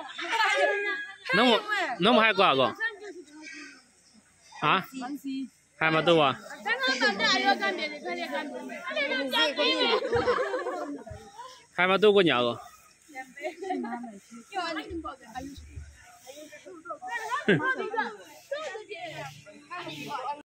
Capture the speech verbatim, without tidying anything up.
能不能不还挂个？啊？还没到啊？还没到过年个？